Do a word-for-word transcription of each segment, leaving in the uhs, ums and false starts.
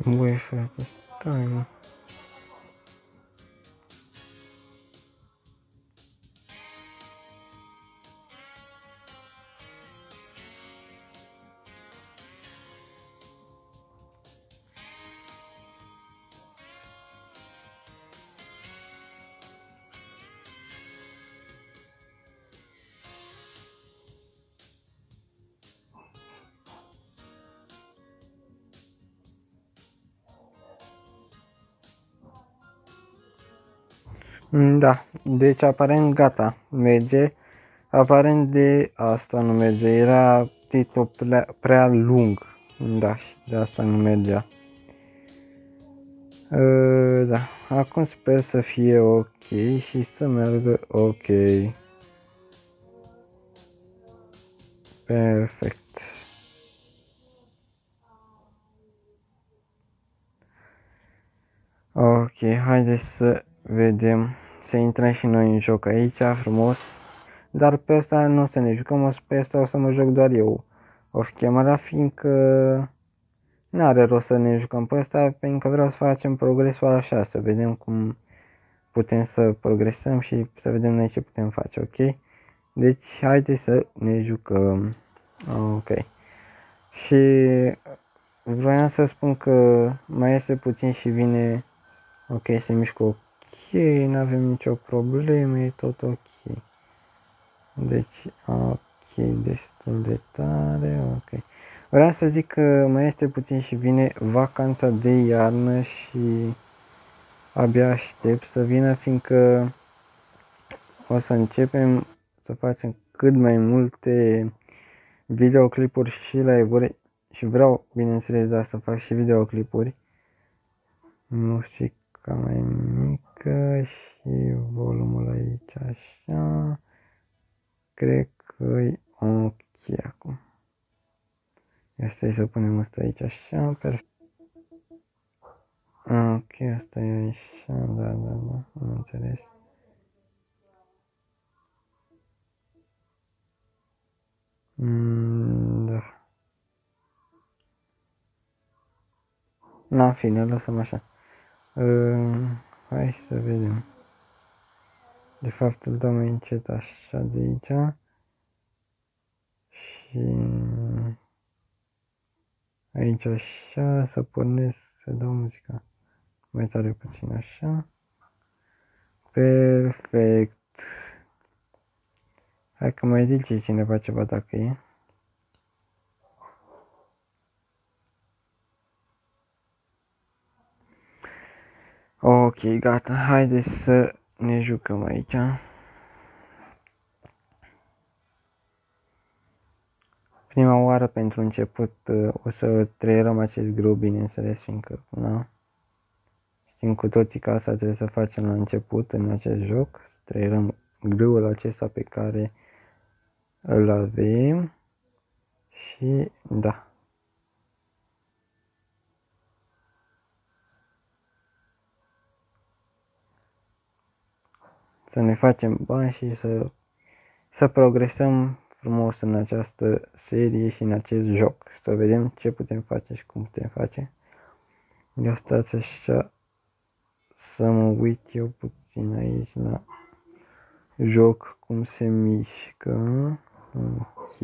Băi, frate, stai, mă. Da, deci aparent gata, merge. Aparent de asta nu merge, era titlul prea, prea lung. Da, și de asta nu mergea. Uh, da, acum sper să fie ok și să meargă ok. Perfect. Ok, haideți să vedem, să intrăm și noi în joc aici, frumos. Dar pe asta nu o să ne jucăm, o să, pe asta o să mă joc doar eu. O camera, fiindcă nu are rost să ne jucăm pe asta, pentru că vreau să facem progresul așa, să vedem cum putem să progresăm și să vedem noi ce putem face, ok? Deci, haideți să ne jucăm. Ok. Și vreau să spun că mai este puțin și vine. Ok, se mișcă ok, nu avem nicio problemă, e tot ok. Deci, ok, destul de tare, ok. Vreau să zic că mai este puțin și vine vacanța de iarnă și abia aștept să vină, fiindcă o să începem să facem cât mai multe videoclipuri și live-uri și vreau, bineînțeles, da, să fac și videoclipuri. Muzica mai mică și volumul aici așa. Cred că e ok acum. Asta e să punem asta aici așa, perfect. Ok, asta e așa, da, da, da, am înțeles. Mm, da. Na, în fine, lăsăm așa. Uh, hai să vedem. De fapt îl dau mai încet așa de aici. Și aici așa, să pornesc, să dau muzica mai tare puțin așa. Perfect. Hai că mai zice cineva ceva dacă e. Ok, gata, haideți să ne jucăm aici. Prima oară pentru început o să trăierăm acest grup, bineînțeles, fiindcă na, știm cu toții că asta trebuie să facem la început în acest joc, să trăierăm grâul acesta pe care îl avem și da. Să ne facem bani și să, să progresăm frumos în această serie și în acest joc. Să vedem ce putem face și cum putem face. Eu stați așa să mă uit eu puțin aici la joc cum se mișcă. Ok.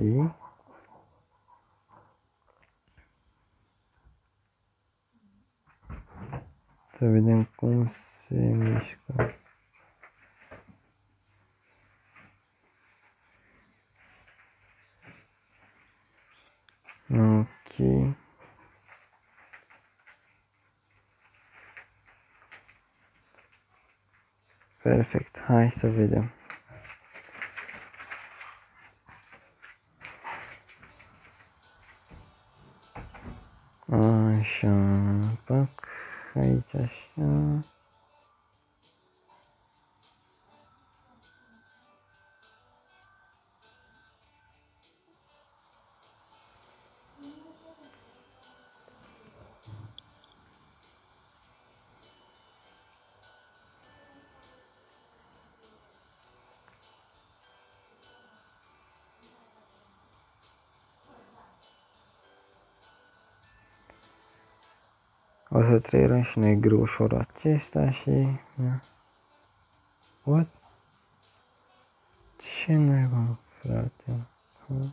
Să vedem cum se mișcă. Ok. Perfect. Hai să vedem. Așa, pac, aici așa. O să trăierăm și noi greușorul acesta și... Da. What? Ce naiba, frate? Ha?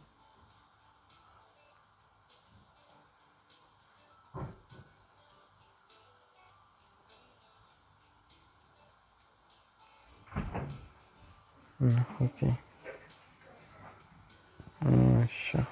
Mm, ok. Așa.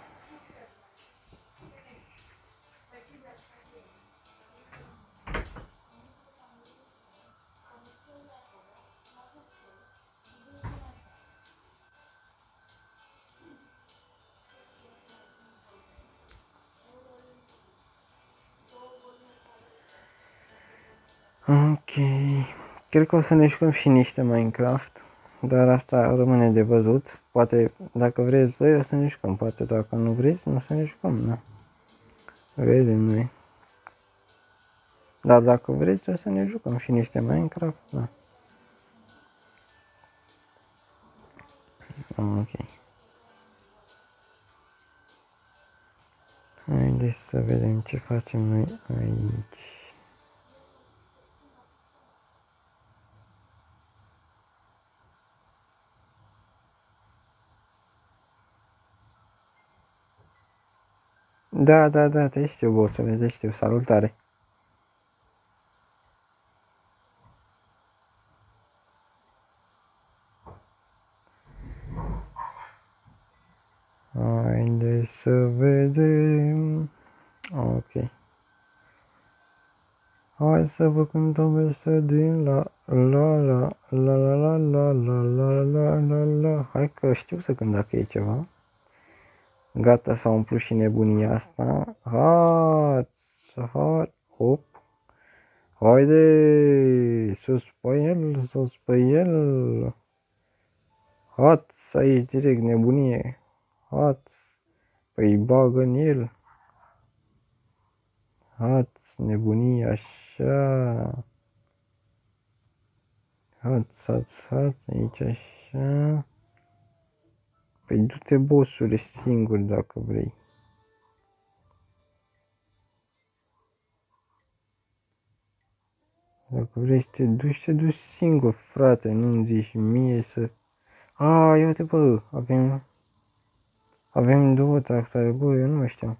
Ok. Cred că o să ne jucăm și niște Minecraft. Dar asta rămâne de văzut. Poate dacă vreți voi o să ne jucăm. Poate dacă nu vreți nu o să ne jucăm. Da. Vedem noi. Dar dacă vreți o să ne jucăm și niște Minecraft. Da. Ok. Haideți să vedem ce facem noi aici. Da, da, da, te știu, bossule, te știu, salutare. Haideți să vedem. Ok. Hai să vă cântăm verse din la la la la la la la la la la la. Hai că știu să cânt dacă e ceva. Gata, s-a umplut și nebunia asta. Hat, hat, hop. Haide, sus pe el, sus pe el. Hat, aici direct nebunie. Hat, păi bagă în el. Hat, nebunie așa. Hat, hat, hat, aici așa. Păi du-te, bossule, singur dacă vrei. Dacă vrei să te duci, te duci singur, frate, nu-mi zici mie să... A, ia uite, bă, avem... Avem două tractoare, bă, eu nu mai știam.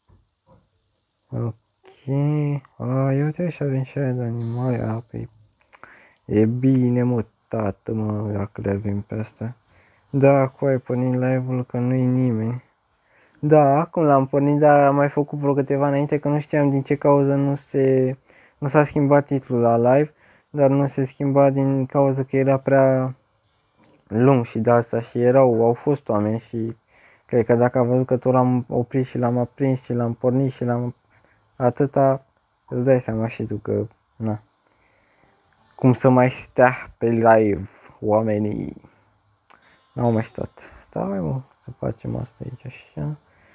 Ok, a, ia uite și avem și aia de animale, a, păi... E bine, mă, tată, mă, dacă le avem pe astea. Da, cu ai pornit live-ul că nu-i nimeni. Da, acum l-am pornit, dar am mai făcut vreo câteva înainte că nu știam din ce cauză nu se... Nu s-a schimbat titlul la live, dar nu se schimba din cauza că era prea lung și de asta și erau, au fost oameni și cred că dacă a văzut că tot l-am oprit și l-am aprins și l-am pornit și l-am atâta, îți dai seama și tu că, na, cum să mai stea pe live oamenii, n-au mai stat. Da, mai mă, să facem asta aici așa.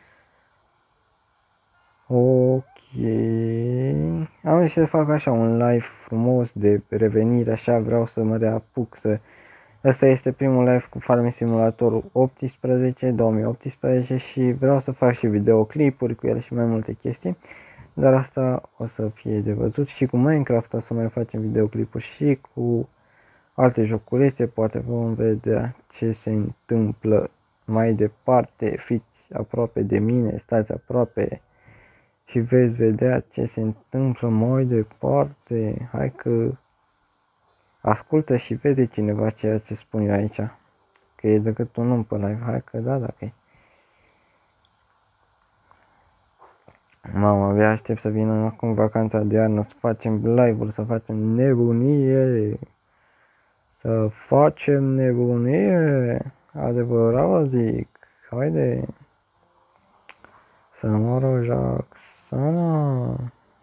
Ok, am zis să fac așa un live frumos de revenire, așa vreau să mă reapuc să... Asta este primul live cu Farming Simulator optsprezece, două mii optsprezece și vreau să fac și videoclipuri cu el și mai multe chestii. Dar asta o să fie de văzut și cu Minecraft o să mai facem videoclipuri și cu alte joculețe, poate vom vedea ce se întâmplă mai departe, fiți aproape de mine, stați aproape și veți vedea ce se întâmplă mai departe. Hai că ascultă și vede cineva ceea ce spun eu aici, că e decât un om pe live. Hai că da, dacă e. Mama, abia aștept să vină acum vacanța de iarnă, să facem live-uri, să facem nebunie. Să facem nebunie. Adevărat zic. Haide. Să moră Jacksana.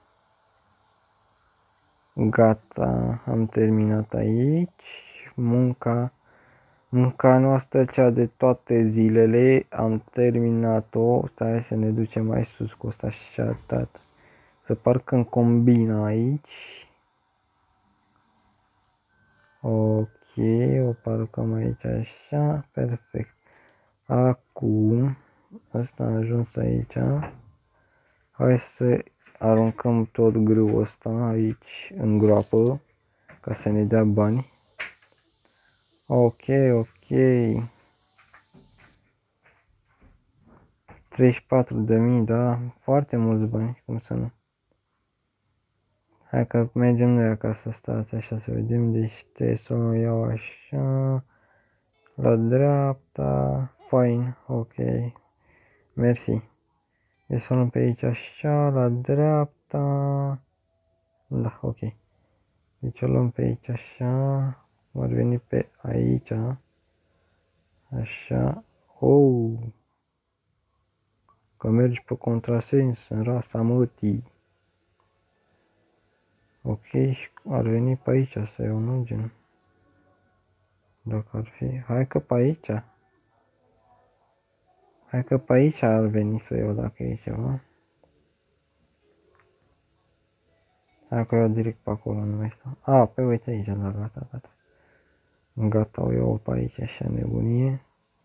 Gata, am terminat aici. Munca, munca noastră, cea de toate zilele, am terminat-o. Stai să ne ducem mai sus cu asta așa, tată. Să parcăm combina aici. Ok, o parcăm aici așa, perfect. Acum, asta a ajuns aici. Hai să aruncăm tot grâul ăsta aici în groapă ca să ne dea bani. Ok, ok. treizeci și patru de mii, da, foarte mulți bani, cum să nu. Hai că mergem noi acasă, stați așa să vedem, deci trebuie să o iau așa, la dreapta, fine, ok, mersi. Deci să o luăm pe aici așa, la dreapta, da, ok. Deci o luăm pe aici așa, ar veni pe aici, așa, oh, că mergi pe contrasens în rasa mătii. Ok, și ar veni pe aici să iau, nu, gen. Dacă ar fi, hai că pe aici. Hai că pe aici ar veni să iau dacă e ceva. Hai că iau direct pe acolo, nu mai stau. A, pe uite aici, da, gata, gata. Gata, o iau pe aici, așa nebunie.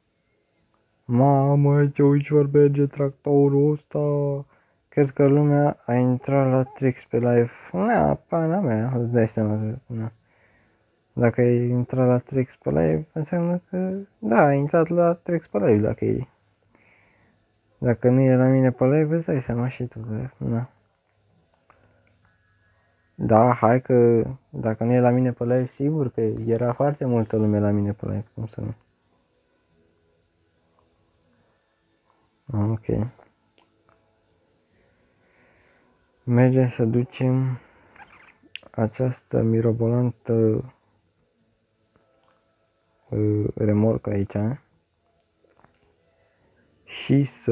Mamă, ce ușor merge tractorul ăsta. Cred că lumea a intrat la Trix pe live. Na, pana mea, îți dai seama. Na. Dacă ai intrat la Trix pe live, înseamnă că, da, ai intrat la Trix pe live dacă e. Dacă nu e la mine pe live, îți dai seama și tu, na. Da, hai că dacă nu e la mine pe live, sigur că era foarte multă lume la mine pe live, cum să nu. Ok. Mergem să ducem această mirobolantă uh, remorcă aici și să,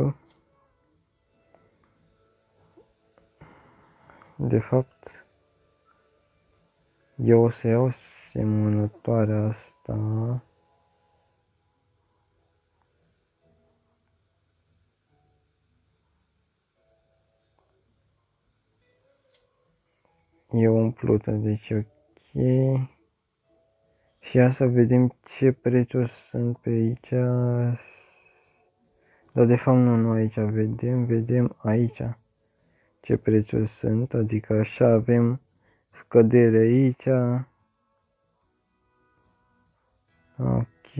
de fapt, eu o să iau semănătoarea asta. E umplută, deci ok. Și ia să vedem ce prețuri sunt pe aici. Dar de fapt nu, nu aici vedem, vedem aici ce prețuri sunt, adică așa avem scădere aici. Ok.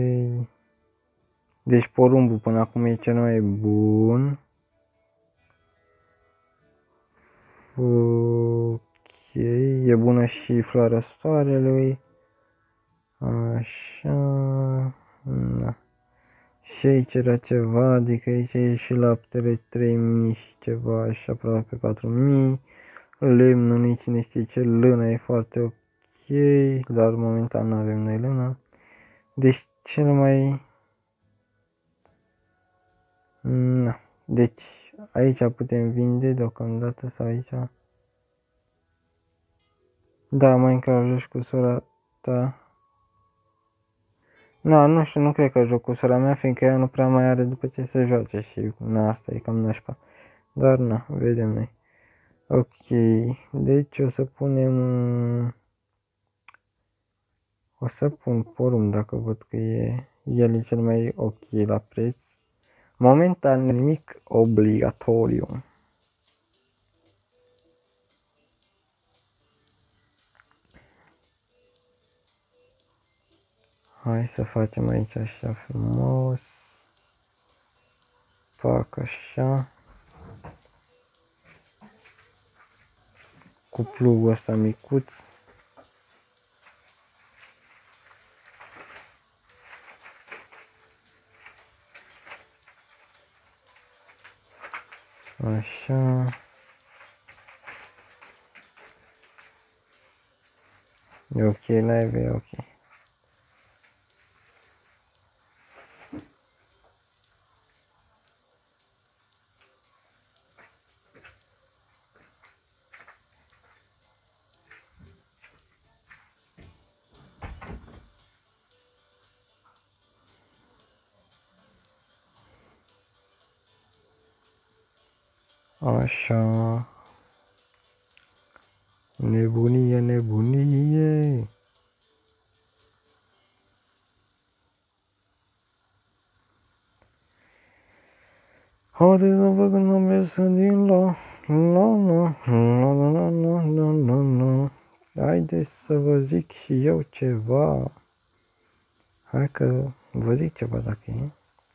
Deci porumbul până acum e cel mai bun. Ok, e bună și floarea soarelui. Așa. Na. Și aici era ceva, adică aici e și laptele trei mii și ceva, așa aproape patru mii. Lemnul nici cine știe ce, lână e foarte ok, dar momentan nu avem noi lână. Deci cel mai... Na. Deci aici putem vinde deocamdată sau aici. Da, Minecraft joci cu sora ta. Na, nu știu, nu cred că joc cu sora mea, fiindcă ea nu prea mai are după ce se joace și na, asta e cam nașpa. Dar na, vedem noi. Ok, deci o să punem... O să pun porumb dacă văd că e... El e cel mai ok la preț. Momentan nimic obligatoriu. Hai să facem aici așa frumos. Fac așa. Cu plugul ăsta micuț. Așa. E ok, live e ok. Așa. Nebunie, nebunie. Haideți să văd când am ies din la Nu, nu, nu, nu, nu, nu, nu, nu. Haideți să vă zic și eu ceva. Hai că vă zic ceva dacă e.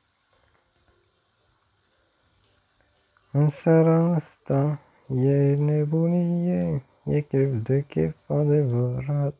În seara asta e nebunie, e chef de chef adevărat.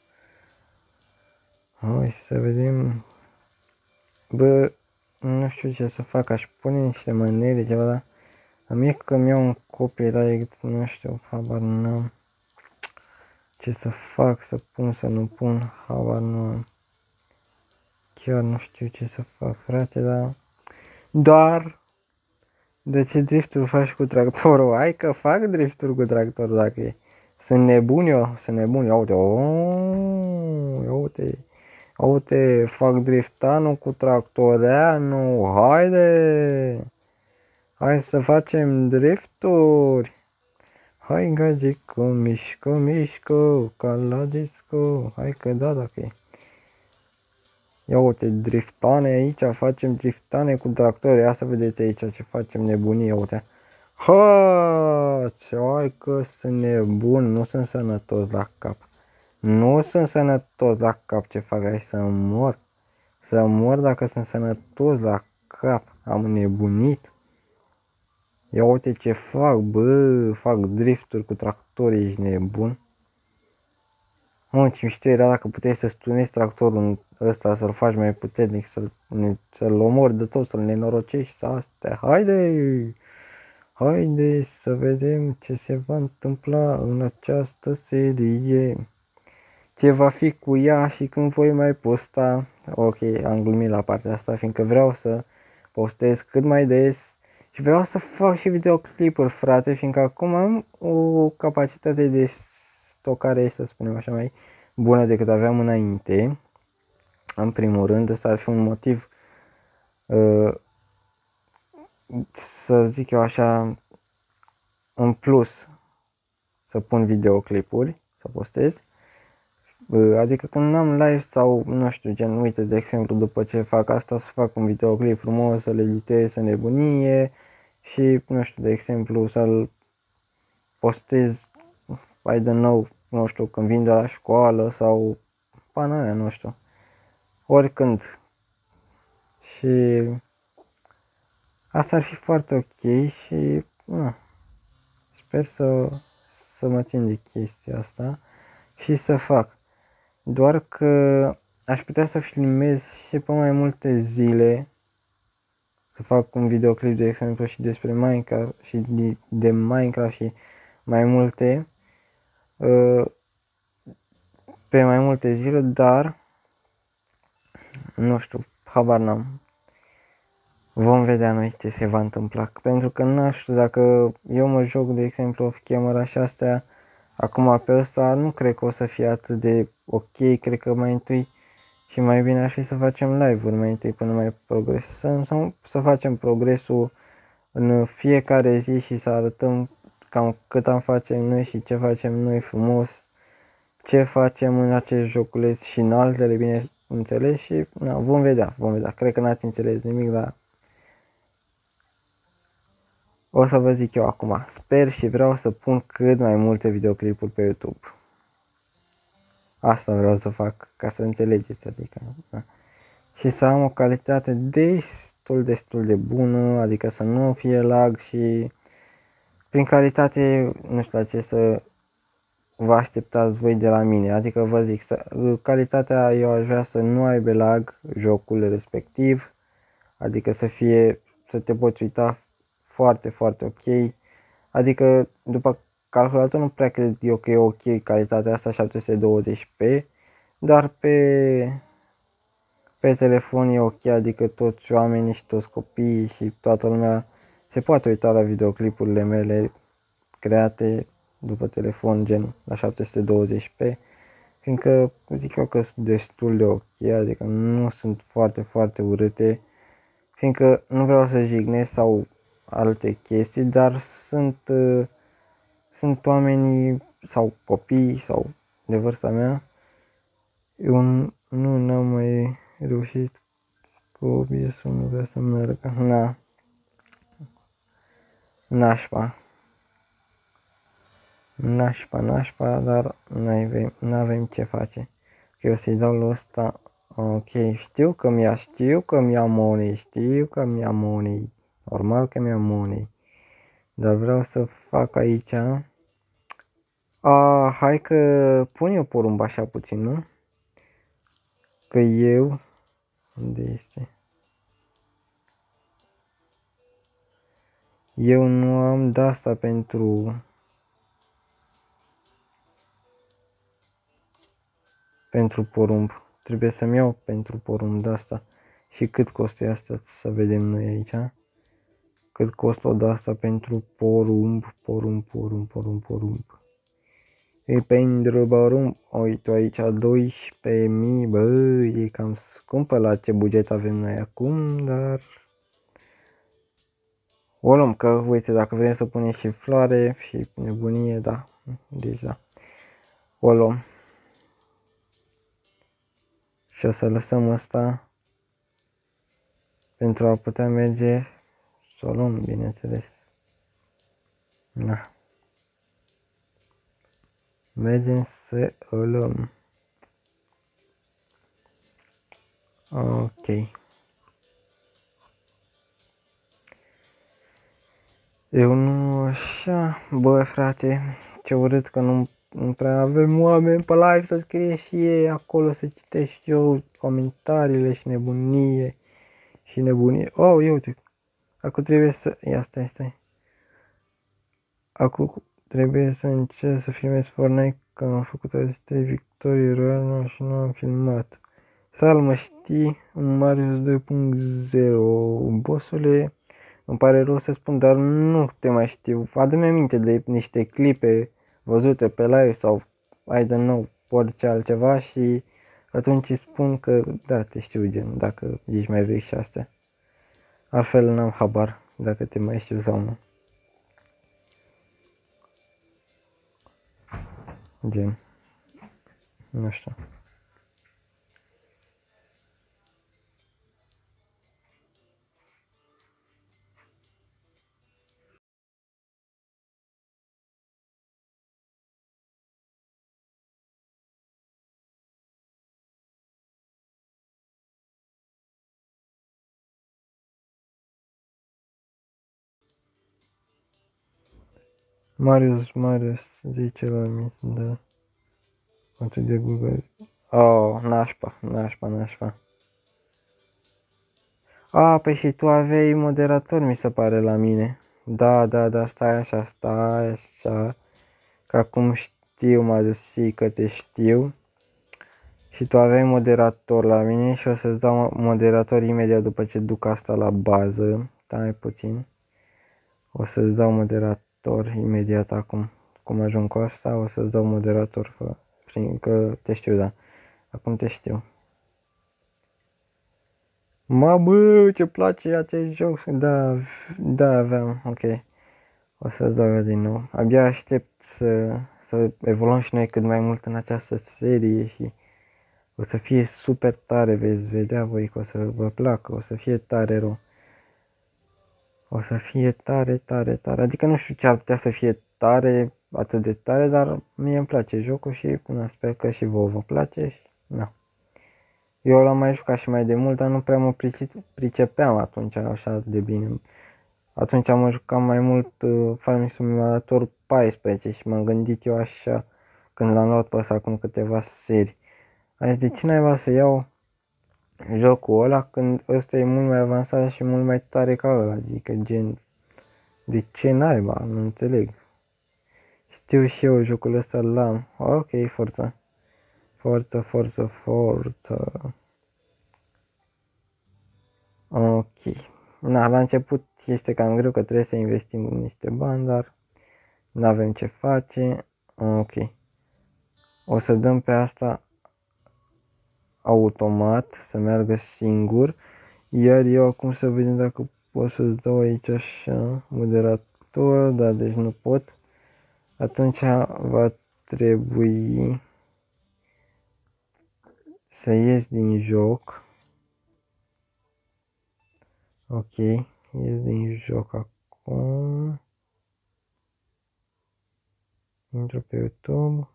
Hai să vedem. Bă, nu știu ce să fac, aș pune niște manere, ceva, dar am e că mi-au un copyright, nu știu, habar n-am. Ce să fac, să pun, să nu pun, habar nu am. Chiar nu știu ce să fac, frate, dar... Doar... De ce drifturi faci cu tractorul? Hai că fac drifturi cu tractorul dacă e. Sunt nebun eu, sunt nebun, ia uite, oh, ia uite, ia uite, fac driftanul cu tractoreanul, haide, hai să facem drifturi, hai gagico, mișco, mișco, ca la disco, hai că da dacă e. Ia uite, driftane aici, facem driftane cu tractori, ia să vedeți aici ce facem nebunie, ia uite. Ha, hai că sunt nebun, nu sunt sănătos la cap. Nu sunt sănătos la cap, ce fac, hai să mor. Să mor dacă sunt sănătos la cap, am nebunit. Ia uite ce fac, bă, fac drifturi cu tractori, ești nebun. Mă, ce mișto era dacă puteai să stunezi tractorul ăsta, să-l faci mai puternic, să-l, să-l omori de tot, să-l nenorocești, să astea. Haide! Haide să vedem ce se va întâmpla în această serie. Ce va fi cu ea și când voi mai posta. Ok, am glumit la partea asta, fiindcă vreau să postez cât mai des. Și vreau să fac și videoclipuri, frate, fiindcă acum am o capacitate de stocare, să spunem așa, mai bună decât aveam înainte. În primul rând, ăsta ar fi un motiv, uh, să zic eu așa, în plus, să pun videoclipuri, să postez. Adică când am live sau, nu știu, gen, uite, de exemplu, după ce fac asta, să fac un videoclip frumos, să-l editez, să nebunie și, nu știu, de exemplu, să-l postez, I don't know, nu știu, când vin de la școală sau pana aia, nu știu, oricând. Și asta ar fi foarte ok și, nu, sper să, să mă țin de chestia asta și să fac. Doar că aș putea să filmez și pe mai multe zile, să fac un videoclip, de exemplu, și despre Minecraft și de, de Minecraft și mai multe, pe mai multe zile, dar nu știu, habar n-am. Vom vedea noi ce se va întâmpla, pentru că nu știu, dacă eu mă joc, de exemplu, off camera și astea, acum pe ăsta, nu cred că o să fie atât de ok, cred că mai întâi și mai bine ar fi să facem live-uri mai întâi până mai progresăm sau să facem progresul în fiecare zi și să arătăm cam cât am face noi și ce facem noi frumos, ce facem în acest joculeț și în altele, bine înțeles, și na, vom vedea, vom vedea. Cred că n-ați înțeles nimic, dar o să vă zic eu acum. Sper și vreau să pun cât mai multe videoclipuri pe YouTube. Asta vreau să fac, ca să înțelegeți, adică, da. Și să am o calitate destul, destul de bună, adică să nu fie lag și prin calitate, nu știu la ce să vă așteptați voi de la mine, adică vă zic, să, calitatea eu aș vrea să nu aibă lag jocul respectiv, adică să fie, să te poți uita foarte, foarte ok, adică după calculator nu prea cred eu că e ok calitatea asta șapte sute douăzeci p, dar pe pe telefon e ok, adică toți oamenii și toți copiii și toată lumea se poate uita la videoclipurile mele create după telefon, gen la șapte sute douăzeci p, fiindcă zic eu că sunt destul de ok, adică nu sunt foarte, foarte urâte, fiindcă nu vreau să jignesc sau alte chestii, dar sunt, uh, sunt oamenii sau copii sau de vârsta mea. Eu nu n-am mai reușit cu O B S-ul, nu vrea să meargă, na, nașpa. Nașpa, nașpa, dar nu avem ce face. Ok, o să-i dau lui ăsta. Ok, știu că mi-a, știu că mi-a money, știu că mi-a money. Normal că mi-a money. Dar vreau să fac aici. A, hai că pun eu porumb așa puțin, nu? Că eu... Unde este? Eu nu am de asta pentru... Pentru porumb. Trebuie să-mi iau pentru porumb de asta. Și cât costă asta? Să vedem noi aici. Cât costă o de asta pentru porumb, porumb, porumb, porumb, porumb. E pentru porumb, uite aici doisprezece mii, bă, e cam scumpă la ce buget avem noi acum, dar... O luăm, că uite, dacă vrem să punem și floare și nebunie, da, deci da. O luăm. Și o să lăsăm asta pentru a putea merge să o luăm, bineînțeles. Da. Mergem să o luăm. Ok. Eu nu așa, bă frate, ce urât că nu, nu prea avem oameni pe live să scrie și ei acolo, să citesc și eu comentariile și nebunie și nebunie. Oh, eu uite, acum trebuie să, ia stai, stai. Acum trebuie să încerc să filmez Fortnite, că am făcut azi trei victorii royale și nu am filmat. Sal, mă știi, în Marius doi punct zero, bossule, îmi pare rău să spun, dar nu te mai știu. Adu-mi aminte de niște clipe văzute pe live sau, I don't know, orice altceva și atunci îți spun că, da, te știu, gen, dacă ești mai vechi și astea. Altfel n-am habar dacă te mai știu sau nu. Gen, nu știu. Marius, Marius, zice la mine, da. Atât de Google. Oh, nașpa, nașpa, nașpa. A, păi și tu aveai moderator, mi se pare, la mine. Da, da, da, stai așa, stai așa. Că acum știu, m-a dus că te știu. Și tu aveai moderator la mine și o să-ți dau moderator imediat după ce duc asta la bază. Stai puțin. O să-ți dau moderator imediat acum. Cum ajung cu asta, o să-ți dau moderator. Că te știu, da. Acum te știu. Mamă, ce place acest joc. Da, da, aveam, ok. O să-ți dau eu din nou. Abia aștept să, să evoluăm și noi cât mai mult în această serie și o să fie super tare, veți vedea voi că o să vă placă, o să fie tare rău. O să fie tare, tare, tare. Adică nu știu ce ar putea să fie tare, atât de tare, dar mie îmi place jocul și până sper că și vouă vă place și na. Eu l-am mai jucat și mai de mult, dar nu prea mă pricepeam atunci așa de bine. Atunci am jucat mai mult uh, Farming Simulator paisprezece și m-am gândit eu așa când l-am luat pe ăsta acum câteva serii. Adică de ce naiba să iau jocul ăla când ăsta e mult mai avansat și mult mai tare ca ăla? Adică gen, de ce naiba? Nu înțeleg. Știu și eu jocul ăsta l-am. Ok, forța. Forță, forță, forță. Ok. Na, la început este cam greu că trebuie să investim niște bani, dar nu avem ce face. Ok. O să dăm pe asta automat, să meargă singur. Iar eu acum să vedem dacă pot să-ți dau aici așa, moderator, da, deci nu pot. Atunci va trebui să ies din joc. Ok, ies din joc acum. Intru pe YouTube.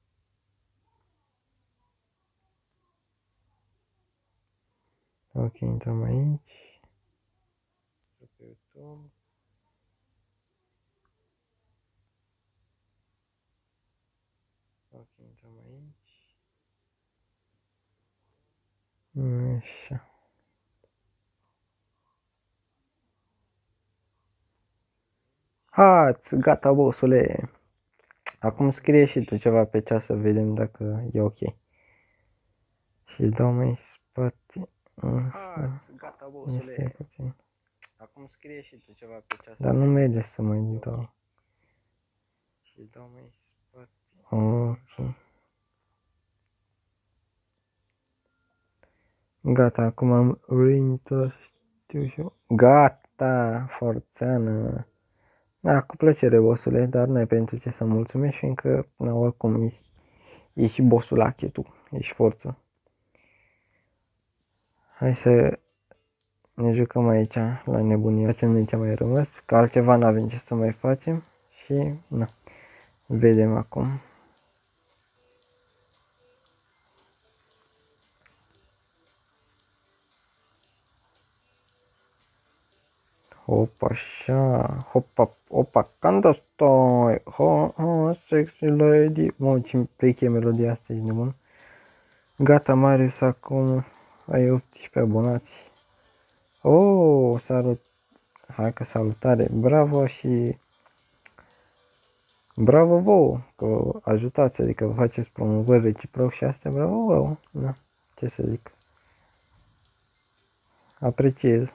Ok, intrăm aici. Intru pe YouTube. Ok, intrăm aici. Așa. Hați, gata, bossule. Acum scrie și tu ceva pe cea să vedem dacă e ok. Și dau mai spate. Hați, gata, bossule. Este puțin. Acum scrie și tu ceva pe cea să Dar nu vedem merge dacă să mai e ok. dau. Și dau mai spate. Ok. Gata, acum am reintrat, știu și eu. Gata, forțeană. Da, cu plăcere, bossule, dar n-ai pentru ce să mulțumești, fiindcă, na, oricum, ești, ești bossulache tu, ești forță. Hai să ne jucăm aici, la nebunie, facem noi ce mai rămas, că altceva n-avem ce să mai facem și, na, vedem acum. Opa, așa, hopa, opa, când stai, ha, ha, sexy lady, mă, ce-mi plece melodia asta, ești nebun. Gata, Marius, acum ai optsprezece abonați. Oh, salut, hai că salutare, bravo și bravo vouă, că ajutați, adică vă faceți promovări reciproc și astea, bravo vouă, da, ce să zic, apreciez.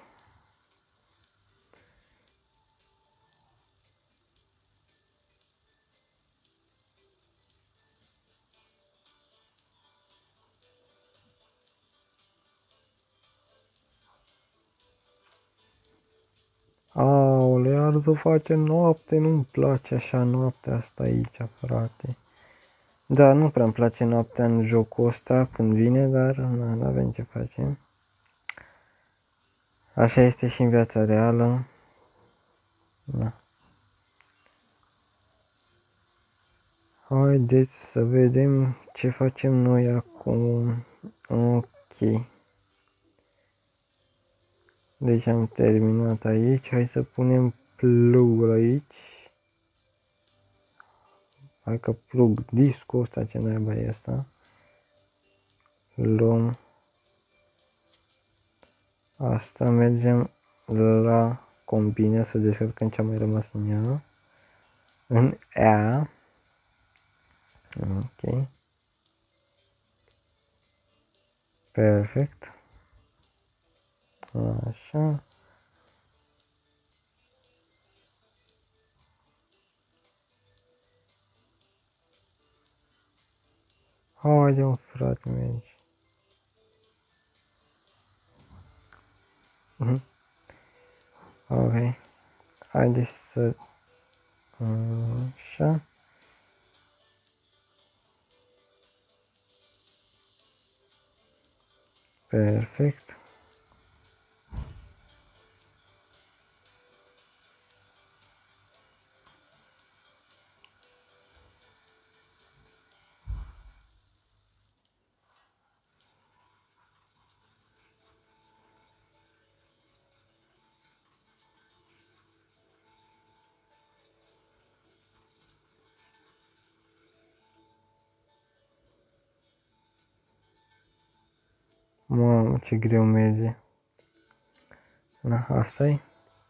Aole, Arzu face noapte, nu-mi place așa noaptea asta aici, frate. Da, nu prea îmi place noaptea în jocul ăsta când vine, dar na, n-avem ce facem. Așa este și în viața reală. Da. Haideți să vedem ce facem noi acum. Ok. Deci am terminat aici. Hai să punem plugul aici. Hai că plug discul ăsta, ce naiba e asta. Luăm asta, mergem la combine să descărcăm ce a mai rămas în ea. În ea. Ok. Perfect. Așa. Haide, mă, frate, mergi. Mhm. Ok. Haide să... Așa. Perfect. Mamă, ce greu merge. Na, asta-i.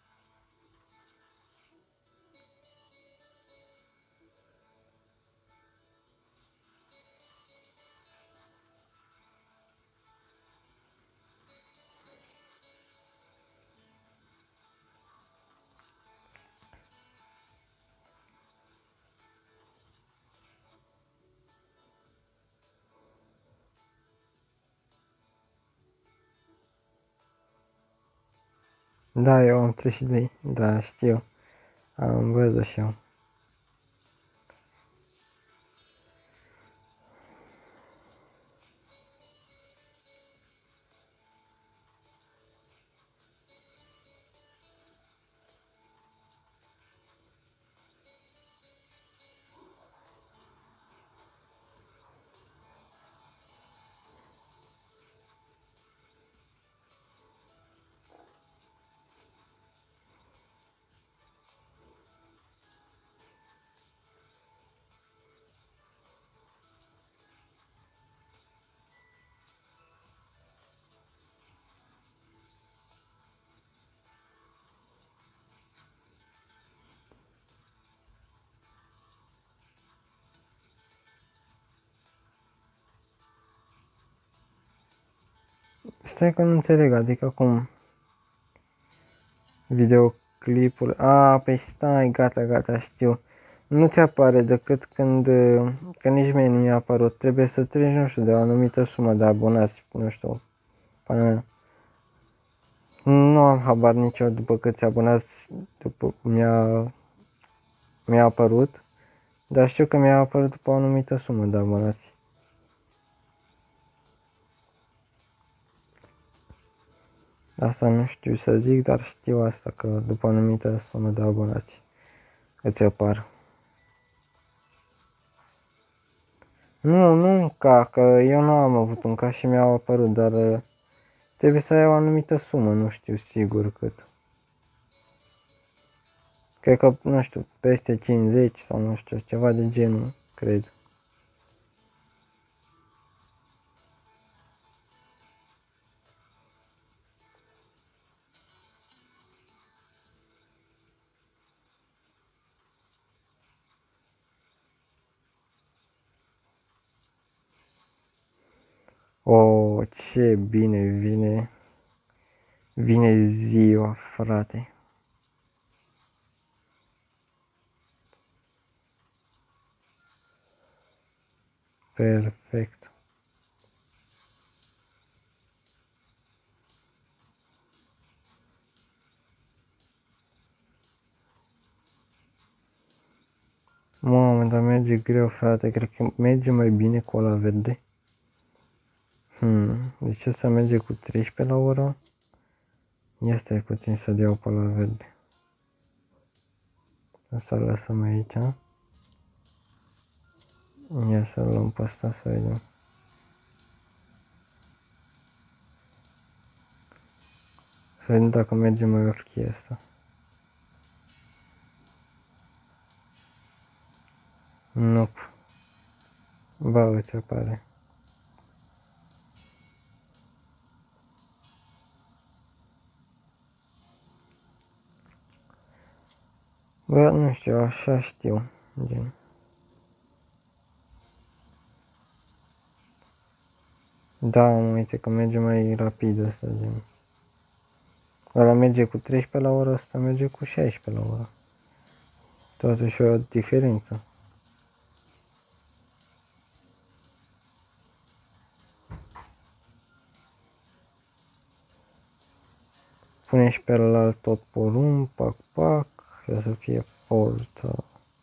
Da, eu am treizeci de ei. Da, știu. Am văzut și eu. Stai că nu înțeleg, adică cum videoclipul, a, păi stai, gata, gata, știu. Nu ți apare decât când, că nici mie nu mi-a apărut, trebuie să treci, nu știu, de o anumită sumă de abonați, nu știu, până... Nu am habar nici eu după câți abonați după mi-a, mi-a apărut, dar știu că mi-a apărut după o anumită sumă de abonați. Asta nu știu să zic, dar știu asta, că după o anumită sumă de abonați îți apar. Nu, nu ca, că eu nu am avut un ca și mi-au apărut, dar trebuie să ai o anumită sumă, nu știu sigur cât. Cred că, nu știu, peste cincizeci sau nu știu, ceva de genul, cred. O, ce bine vine, vine ziua, frate. Perfect. Mamă, dar merge greu, frate, cred că merge mai bine cu ăla verde. Hmm, de ce să merge cu treisprezece la oră? Ia stai puțin să-l iau pe ăla verde. Să-l lăsăm aici. Ia să-l luăm pe ăsta să vedem. Să vedem dacă merge mai ok asta. Nu. Ba, uite apare. Bă, nu știu, așa știu, gen. Da, mă, uite că merge mai rapid ăsta, gen. Ăla merge cu treisprezece la oră, ăsta merge cu șaisprezece la oră. Totuși o diferență. Punem și pe ălalt tot porumb, pac, pac, și să fie forță.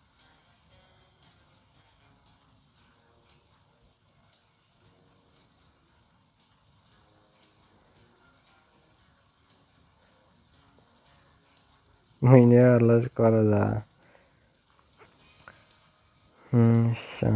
Mâine iar la școală, da. Așa.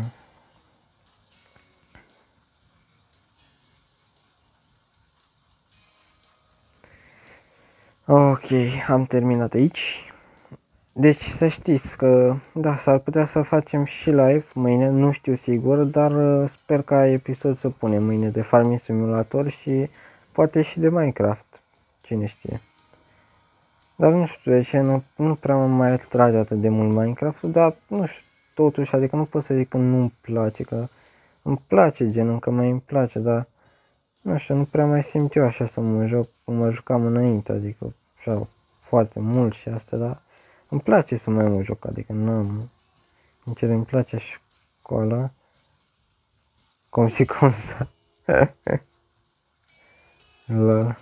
Ok, am terminat aici. Deci să știți că, da, s-ar putea să facem și live mâine, nu știu sigur, dar uh, sper ca episod să punem mâine de Farming Simulator și poate și de Minecraft, cine știe. Dar nu știu de ce, nu, nu prea mă mai atrage atât de mult Minecraft-ul, dar nu știu, totuși, adică nu pot să zic că nu-mi place, că îmi place gen, încă mai îmi place, dar nu știu, nu prea mai simt eu așa să mă joc cum mă jucam înainte, adică așa foarte mult și asta, dar îmi place să mai mă joc, adică nu am, nici îmi place școala, cum și cum să, la...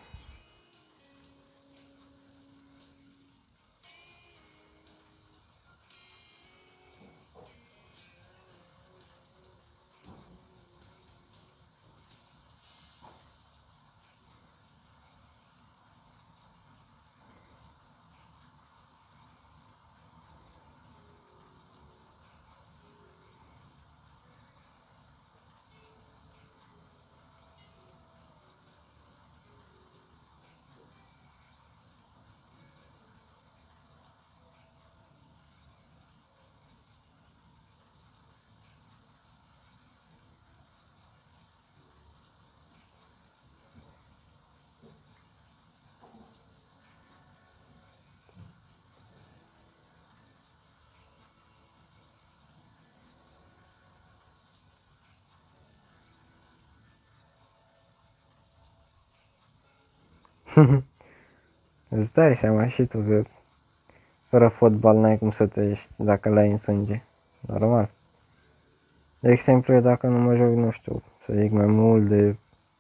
Îți dai seama și tu că fără fotbal n-ai cum să trăiești dacă l-ai în sânge. Normal. De exemplu, eu dacă nu mă joc, nu știu, să zic mai mult de,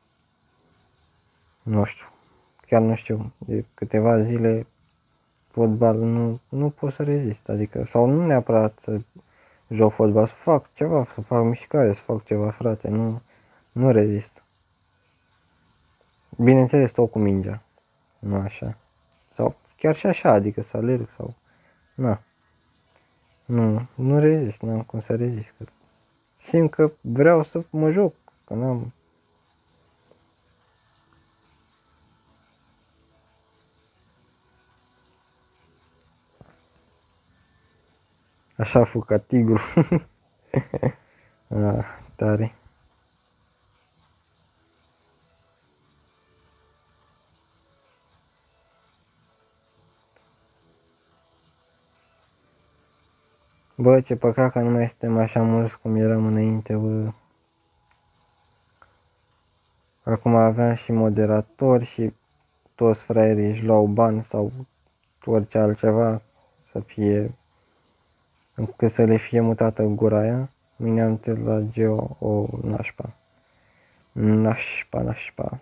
nu știu, chiar nu știu, de câteva zile, fotbal nu, nu pot să rezist. Adică, sau nu neapărat să joc fotbal, să fac ceva, să fac mișcare, să fac ceva, frate, nu, nu rezist. Bineînțeles, tot cu mingea, nu așa. Sau chiar și așa, adică să alerg sau, na. Nu, nu rezist, n-am cum să rezist. Simt că vreau să mă joc, că n-am... Așa fu ca tigru. Ah, tare. Bă, ce păcat că nu mai suntem așa mulți cum eram înainte, bă. Acum aveam și moderatori și toți fraierii își luau bani sau orice altceva să fie, încât să le fie mutată gura aia. Mine am întâlnit la Geo o nașpa. Nașpa, nașpa.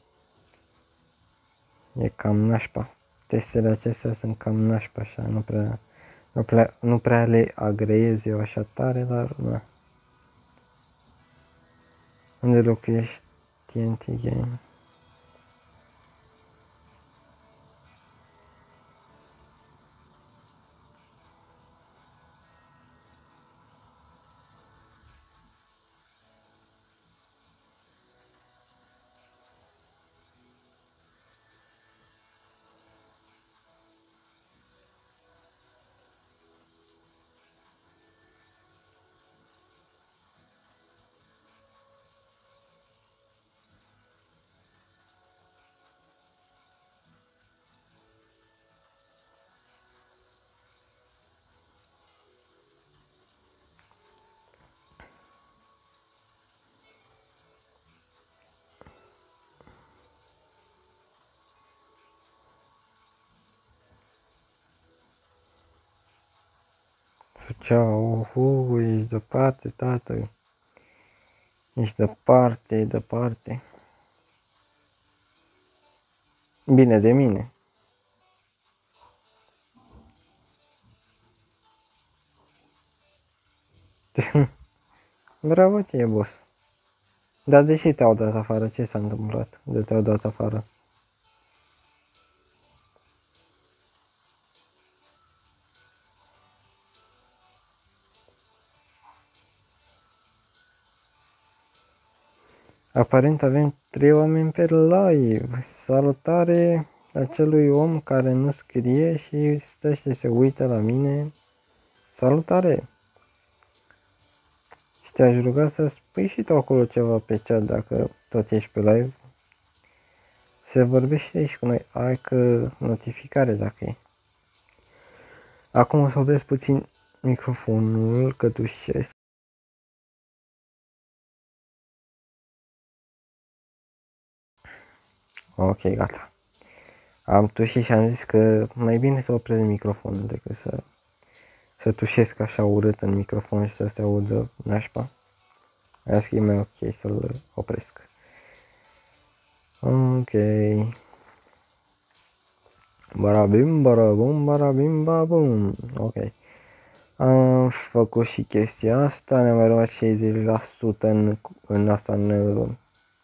E cam nașpa. Testele acestea sunt cam nașpa așa, nu prea, nu prea, nu prea le agreiez eu așa tare, dar na. Unde locuiești? T N T Game. Suceava, uhu, ești departe, tată. Ești departe, departe. Bine de mine. Bravo ție, boss. Dar de ce te-au dat afară? Ce s-a întâmplat de te-au dat afară? Aparent avem trei oameni pe live. Salutare acelui om care nu scrie și stă și se uită la mine. Salutare! Și te-aș ruga să spui și tu acolo ceva pe chat dacă tot ești pe live. Se vorbește aici cu noi. Ai că notificare dacă e. Acum o să opresc puțin microfonul că dușesc. Ok, gata. Am tușit și am zis că mai bine să opresc microfonul decât să, să tușesc așa urât în microfon și să se audă nașpa. Aia că e mai ok să-l opresc. Ok. Barabim, barabum, barabim, babum. Ok. Am făcut și chestia asta, ne-a mai rămas șaizeci la sută în, în asta în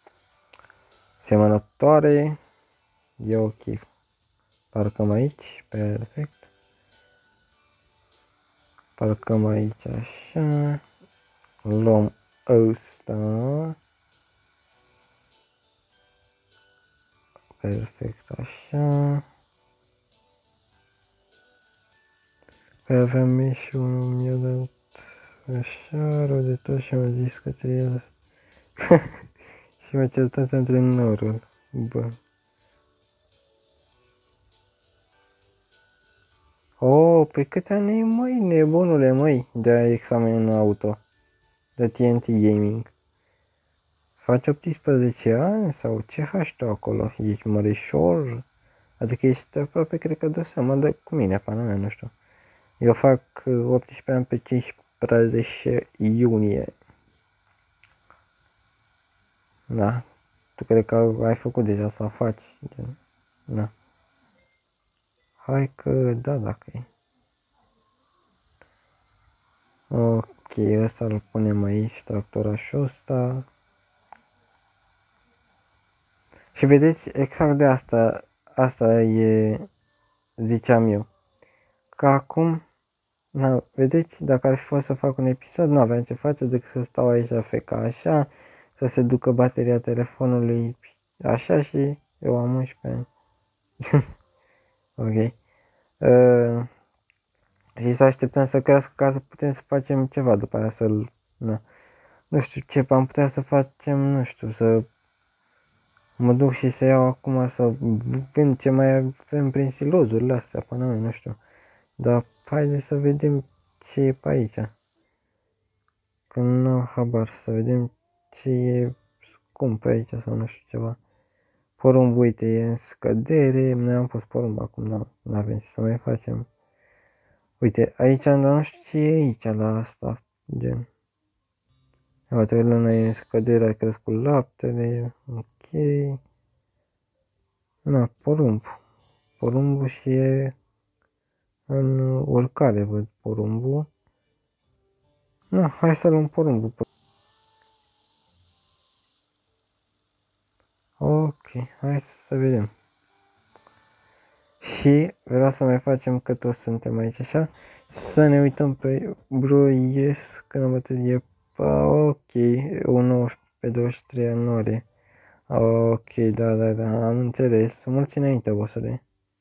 semănătoare. E ok. Parcăm aici, perfect. Parcăm aici așa. Luăm ăsta. Perfect așa. Păi aveam și unul mi-a dat așa, rău de tot și mi-a zis că trebuie și m-a certat antrenorul. Bă. Oh, pe câți ani ai, măi, nebunule, măi, de examenul auto, de T N T Gaming. faci optsprezece ani sau ce faci tu acolo? Ești mărișor? Adică ești aproape, cred că dă seama de cu mine, pana mea, nu știu. Eu fac optsprezece ani pe cincisprezece iunie. Da. Tu cred că ai făcut deja sau faci? Da. Hai că da, dacă e. Ok, ăsta îl punem aici, tractorașul ăsta. Și vedeți, exact de asta, asta e, ziceam eu. Că acum, na, vedeți, dacă ar fi fost să fac un episod, nu aveam ce face decât să stau aici la feca așa, să se ducă bateria telefonului așa și eu am unsprezece ani. Ok. Uh, și să așteptăm să crească ca să putem să facem ceva după aia, să-l, na. Nu știu ce am putea să facem, nu știu, să mă duc și să iau acum să vând ce mai avem prin silozurile astea până mea, nu știu. Dar haide să vedem ce e pe aici. Că nu am habar, să vedem ce e scump pe aici sau nu știu ceva. Porumb, uite, e în scădere, noi am pus porumb acum, nu avem ce să mai facem. Uite, aici, dar nu știu ce e aici la asta, gen. O trei luni e în scădere, a crescut laptele, ok. Na, porumb. Porumbul și e în urcare, văd porumbul. Na, hai să luăm porumbul. Ok, hai să vedem. Și vreau să mai facem că toți suntem aici așa. Să ne uităm pe bro, yes, că n-am bătut e pa, ok, o nouăsprezece pe douăzeci și trei ianuarie. Ok, da, da, da, am înțeles. Mulți înainte, bossule.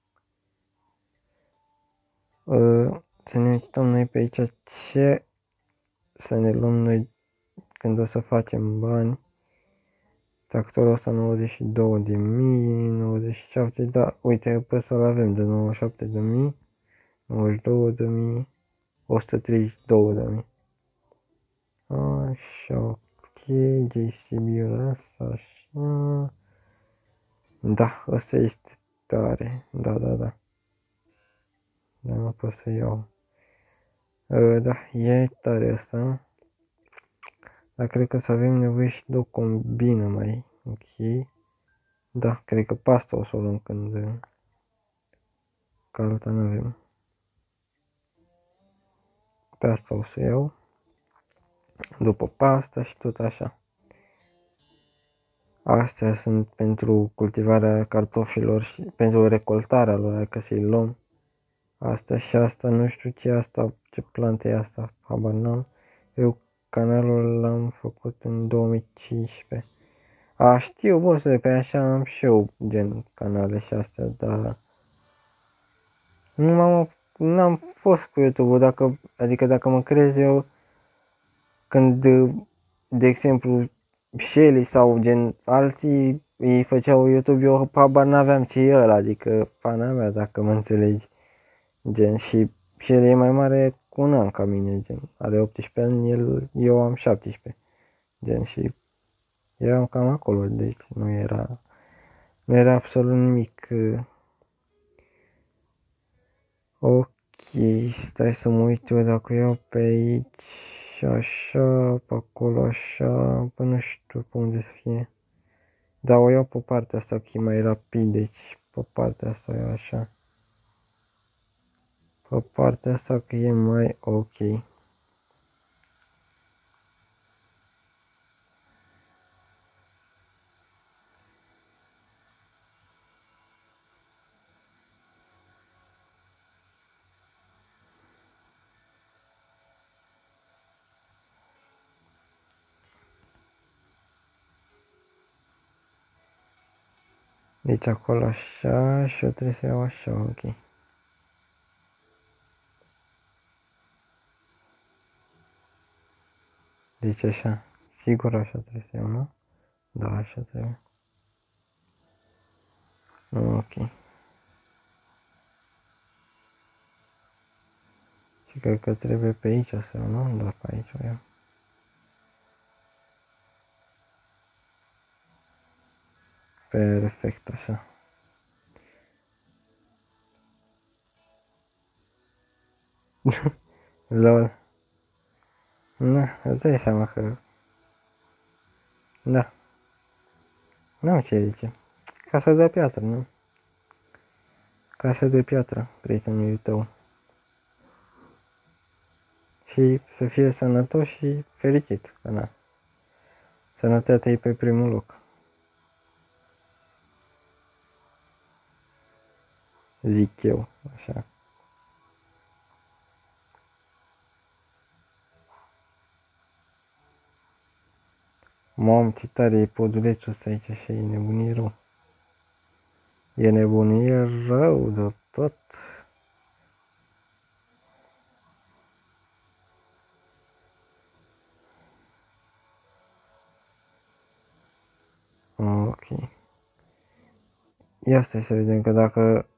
Uh, să ne uităm noi pe aici ce să ne luăm noi când o să facem bani. Tractorul ăsta nouăzeci și două de mii, nouăzeci și șapte, da, uite, pe ăsta avem de nouăzeci și șapte de mii, nouăzeci și două de mii, o sută treizeci și două de mii. Așa, ok, J C B-ul ăsta, așa. Da, ăsta este tare, da, da, da. Dar nu pot să iau. Uh, da, e tare ăsta. Dar cred că să avem nevoie și de o combină mai, ok. Da, cred că pe asta o să o luăm când, că alta nu avem. Pe asta o să iau. După pasta și tot așa. Astea sunt pentru cultivarea cartofilor și pentru recoltarea lor, adică să-i luăm. Asta și asta, nu știu ce asta, ce plantă e asta, habar n-am. Eu canalul l-am făcut în două mii cincisprezece. A, știu, bă, să pe așa am și eu gen canale și astea, dar nu m-am, n-am fost cu YouTube-ul, dacă, adică dacă mă crezi eu, când, de exemplu, Shelly sau gen alții îi făceau YouTube, eu habar n-aveam ce e ăla, adică pana mea, dacă mă înțelegi, gen, și Shelly e mai mare cu un an ca mine, gen, are optsprezece ani, el, eu am șaptesprezece, gen, și eram cam acolo, deci nu era, nu era absolut nimic. Ok, stai să mă uit eu dacă iau pe aici, așa, pe acolo, așa, până nu știu pe unde să fie. Da, o iau pe partea asta că e mai rapid, deci pe partea asta e așa. Pe partea asta că e mai ok. Deci acolo așa și eu trebuie să iau așa, ok. Deci așa, sigur așa trebuie să iau, nu? Da, așa trebuie. Ok. Și cred că trebuie pe aici să iau, nu? Da, pe aici o iau. Perfect, așa. Lol. Na, îți dai seama că... Da. N-am ce zice. Casa de piatră, nu? Casa de piatră, prietenul tău. Și să fie sănătos și fericit, că na. Sănătatea e pe primul loc. Zic eu, așa. Mamă, ce tare e podulețul ăsta aici și e nebunie rău. E nebunie rău de tot. Ok. Ia stai să vedem că dacă...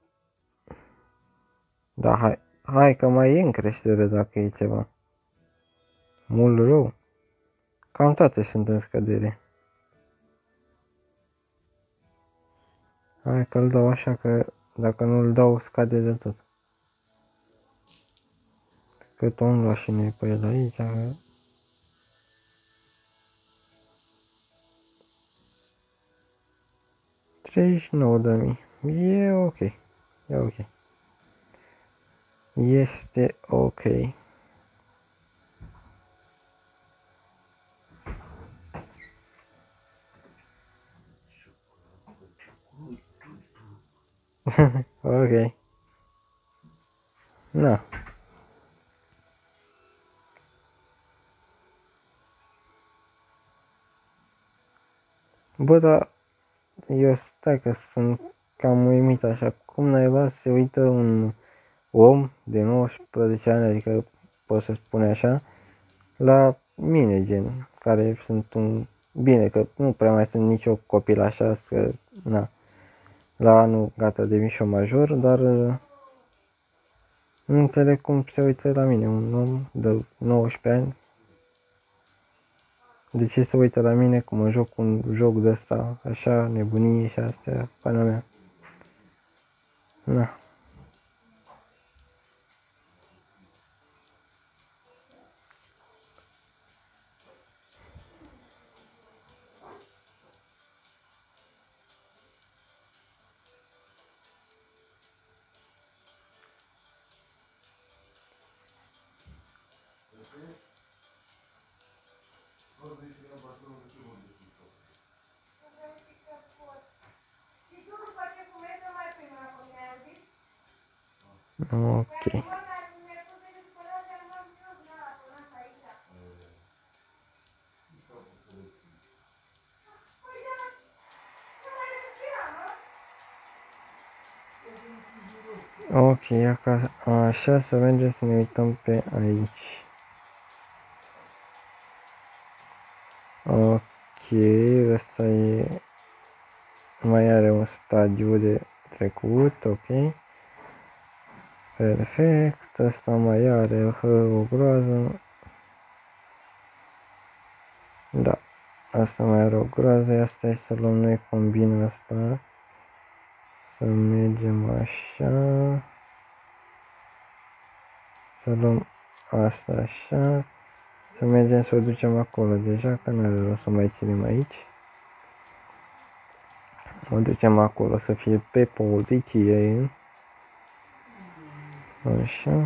Da, hai. Hai că mai e în creștere dacă e ceva. Mult rău. Cam toate sunt în scădere. Hai că-l dau așa că dacă nu-l dau scade de tot. Că tot nu lua și noi pe el aici. Că... treizeci și nouă de mii. E ok. E ok. Este ok. Ok. Na. Bă, dar eu stai că sunt cam uimit așa. Cum naiba se uită un om de nouăsprezece ani, adică pot să spune așa, la mine, gen, care sunt un... Bine, că nu prea mai sunt nicio copil așa, că, na, la anul gata de mișo major, dar nu înțeleg cum se uită la mine, un om de nouăsprezece ani. De ce se uită la mine cum mă joc un joc de ăsta, așa, nebunie și astea, pana mea. Na. Ok. Ok, așa să mergem să ne uităm pe aici. Ok, ăsta e... Mai are un stadiu de trecut, ok. Perfect, ăsta mai are hă, o groază. Da, asta mai are o groază, asta e să luăm noi combina asta. Să mergem așa. Să luăm asta așa. Să mergem să o ducem acolo deja, că nu are rost să mai ținem aici. O ducem acolo să fie pe poziție. Așa.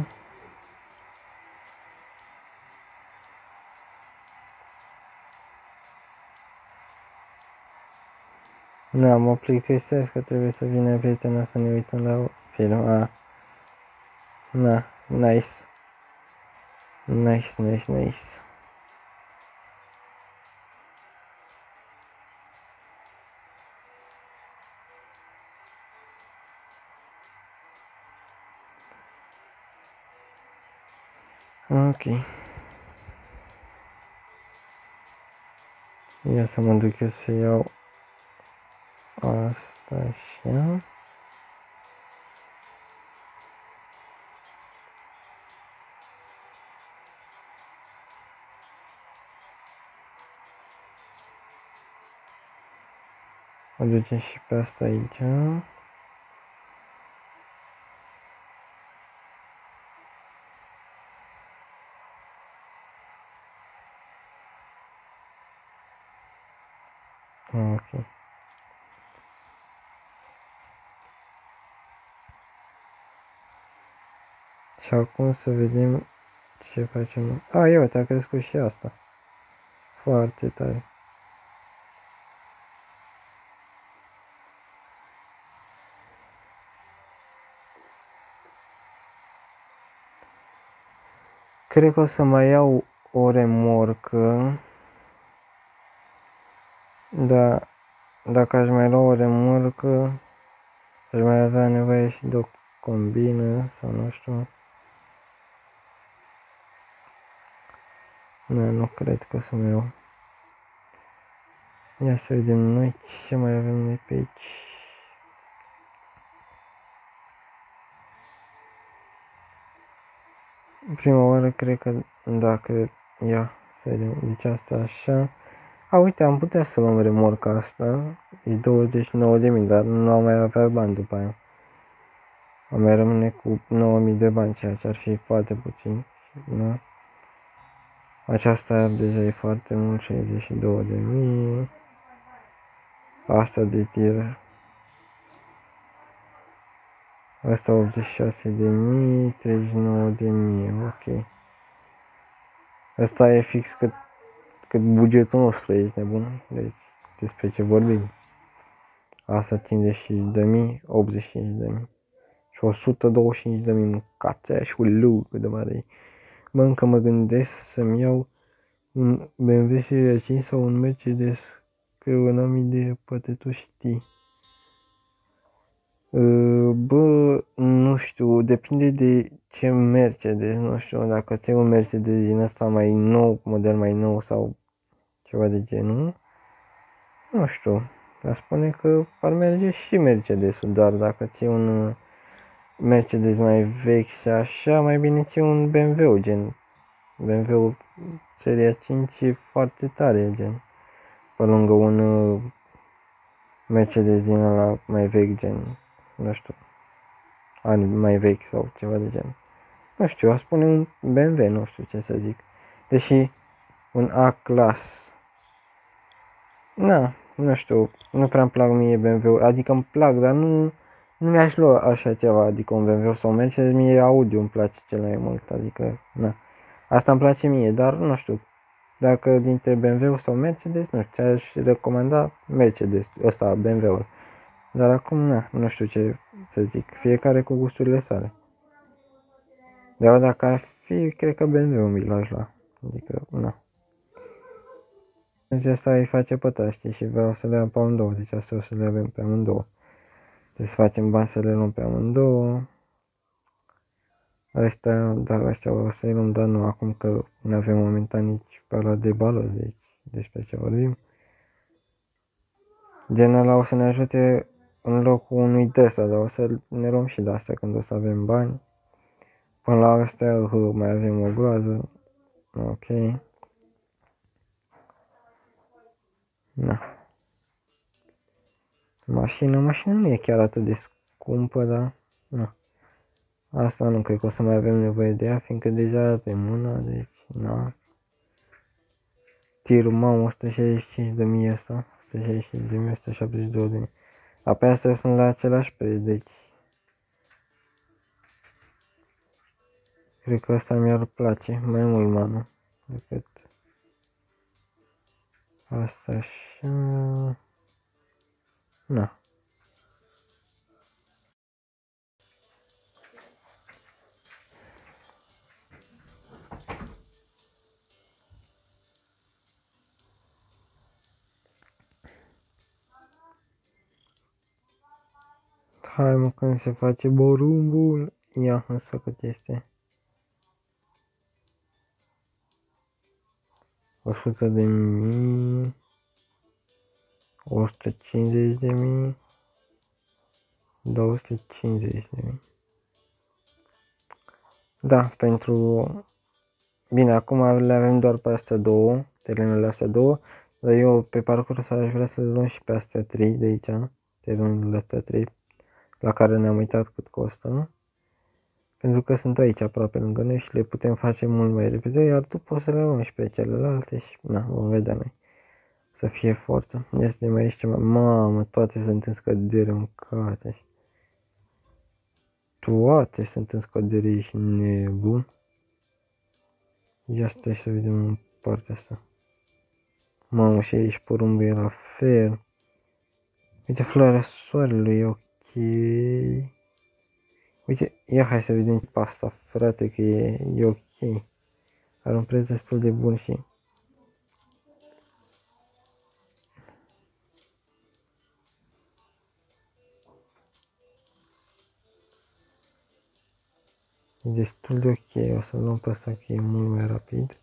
Da, mă plictisesc că trebuie să vină prietena să ne uităm la film. A. Na, nice. Nice, nice, nice. Ok. Ia să mă duc eu să iau asta așa. O ducem și pe asta aici. Ok. Și acum să vedem ce facem. A, ia uite, a crescut și asta. Foarte tare. Cred că o să mai iau o remorcă. Da, dacă aș mai lua o remorcă, aș mai avea nevoie și de o combină sau nu știu. Nu, nu cred că o să mai iau. Ia să vedem noi ce mai avem noi pe aici. Prima oară cred că, da, cred, ia să vedem, deci asta așa. A, uite, am putea să luăm remorca asta, e douăzeci și nouă de mii, dar nu am mai avea bani după aia. Am mai rămâne cu nouă mii de bani, ceea ce ar fi foarte puțin, da? Aceasta deja e foarte mult, șaizeci și două de mii. Asta de tir. Asta optzeci și șase de mii, treizeci și nouă de mii, ok. Asta e fix cât, cât bugetul nostru, ești nebun? Deci, despre ce vorbim. Asta cincizeci și cinci de mii, optzeci și cinci de mii. Și o sută douăzeci și cinci de mii, mâncați aia și ulu, cât de mare e. Bă, încă mă gândesc să-mi iau un B M W Seria cinci sau un Mercedes, că eu n-am idee, poate tu știi. Bă, nu știu, depinde de ce Mercedes, nu știu, dacă ți un Mercedes din ăsta mai nou, model mai nou sau ceva de genul, nu știu, dar spune că ar merge și Mercedesul, dar dacă ți un Mercedes mai vechi și așa, mai bine ți un B M W, gen B M W Seria cinci e foarte tare, gen, pe lângă un Mercedes din ăla mai vechi, gen, nu știu, ani mai vechi sau ceva de gen. Nu știu, a spune un B M W, nu știu ce să zic. Deși un A-Class, na, nu știu, nu prea îmi plac mie B M W, adică îmi plac, dar nu, nu mi-aș lua așa ceva, adică un B M W sau un Mercedes, mie Audi îmi place cel mai mult, adică, na. Asta îmi place mie, dar nu știu, dacă dintre B M W sau Mercedes, nu știu, ți-aș recomanda Mercedes, ăsta, B M W-ul. Dar acum, na, nu știu ce să zic, fiecare cu gusturile sale. Dar dacă ar fi, cred că B M W-ul mi l-aș lua, adică, na. Deci asta îi face pe ăsta, știi, și vreau să le am pe amândouă, deci asta o să le avem pe amândouă. Deci să facem bani să le luăm pe amândouă. Astea, da, astea o să-i luăm, dar nu acum că nu avem momentan nici pe ăla de balos, deci despre ce vorbim. Genul ăla o să ne ajute în locul unui de ăsta, dar o să ne luăm și de astea când o să avem bani. Până la astea mai avem o groază. Ok. Na. Mașina, mașina nu e chiar atât de scumpă, dar na. Asta nu cred că o să mai avem nevoie de ea, fiindcă deja avem una, deci na. Tirul, mamă, o sută șaizeci și cinci de mii asta, o sută șaizeci și cinci de mii, o sută șaptezeci și două de mii. Apoi astea sunt la același preț, deci cred că asta mi-ar place mai mult, manu, decât asta așa. Na. Hai mă, când se face borumbul, ia însă cât este. o sută de mii, o sută cincizeci de mii, două sute cincizeci de mii. Da, pentru... Bine, acum le avem doar pe astea două, terenurile astea două, Dar eu pe parcurs aș vrea să le luăm și pe astea trei de aici, terenurile astea trei, la care ne-am uitat cât costă. Pentru că sunt aici aproape lângă noi și le putem face mult mai repede, iar tu poți să le luăm și pe celelalte și na, vom vedea noi. Să fie forță. Ia să ne mai ieși ceva. Mamă, toate sunt în scădere mâncate. Toate sunt în scădere, ești nebun. Ia stai să vedem în partea asta. Mamă, și aici porumbul e la fel. Uite, floarea soarelui e ok. Uite, ia hai să vedem pasta, frate, că e, e ok. Are un preț destul de bun și... E destul de ok, o să luăm pe asta că e mult mai rapid.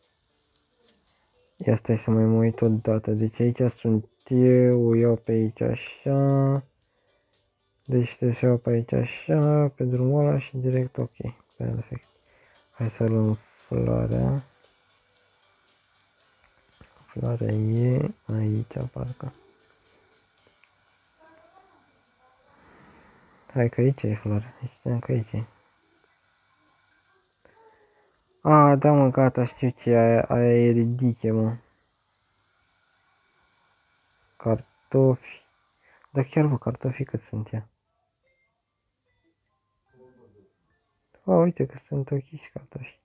Ia stai să mai mă uit o dată, deci aici sunt eu, o iau pe aici așa. Deci trebuie să iau pe aici așa, pe drumul ăla și direct ok, perfect. Hai să luăm floarea. Floarea e aici parcă. Hai că aici e floarea, știam că aici e. A, da mă, gata, știu ce e aia, aia e ridiche, mă. Cartofi. Da chiar, bă, cartofii cât sunt ea? A, uite că sunt ok și cartofi.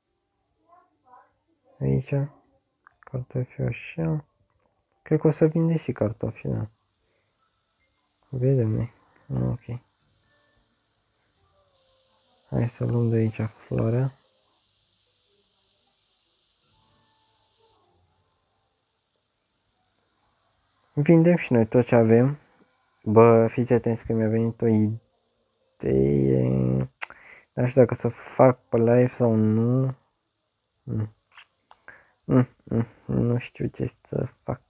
Aici, cartofi așa. Cred că o să vinde și cartofi, da. Vedem noi. Ok. Hai să luăm de aici floarea. Vindem și noi tot ce avem. Bă, fiți atenți că mi-a venit o idee. Nu știu dacă să fac pe live sau nu. Mm. Mm, mm, nu știu ce să fac.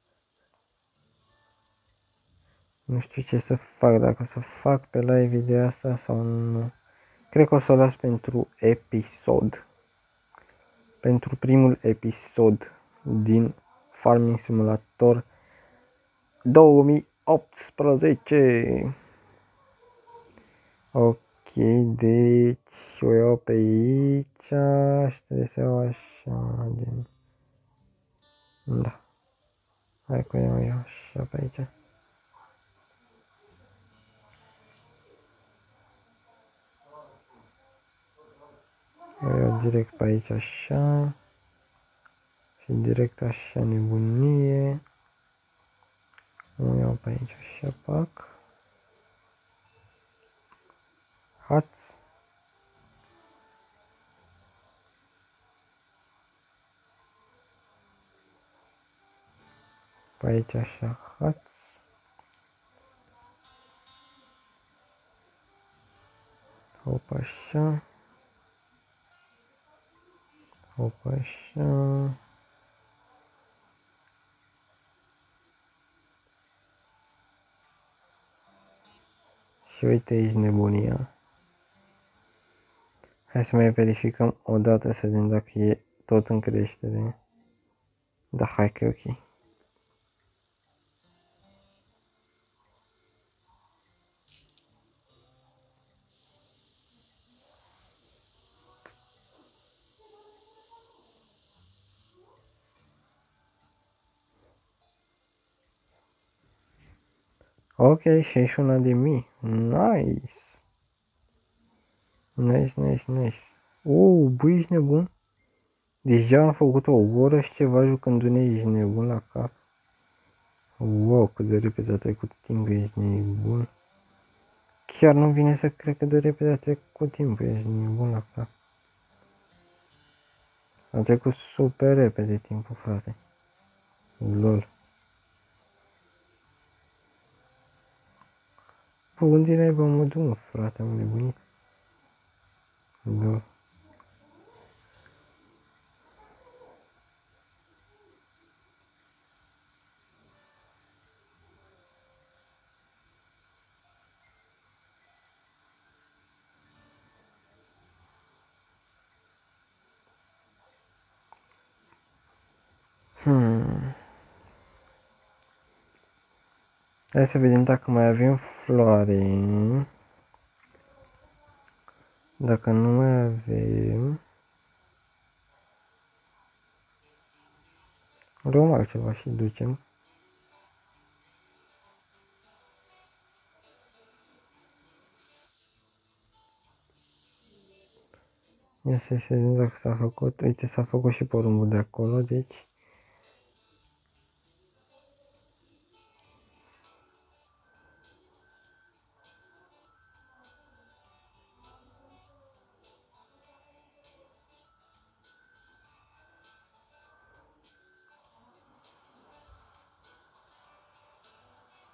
Nu știu ce să fac, dacă o să fac pe live ideea asta sau nu. Cred că o să o las pentru episod. Pentru primul episod din Farming Simulator două mii optsprezece. Ok, deci o iau pe aici și trebuie să iau așa din... Da. Hai că o iau eu așa pe aici. O iau direct pe aici așa. Și direct așa nebunie. O iau pe aici așa, pac. Haț. Pe aici așa, haț. Hop așa. Hop așa. Și uite aici nebunia. Hai să mai verificăm o dată să vedem dacă e tot în creștere. Da, hai că e ok. Ok, șaizeci și unu de mii. Nice. Nice, nice, nice. Oh, băi, ești nebun? Deja am făcut o oră și ceva jucându-ne, ești nebun la cap. Wow, cât de repede a trecut timpul, ești nebun. Chiar nu vine să cred că de repede a trecut timpul, ești nebun la cap. A trecut super repede timpul, frate. Lol. Bă, unde erai, bă, mă duc, frate, am nebunit. Lol. Hmm. Hai să vedem dacă mai avem floare. Dacă nu mai avem... luăm altceva și ducem. Ia să vedem dacă s-a făcut. Uite, s-a făcut și porumbul de acolo, deci...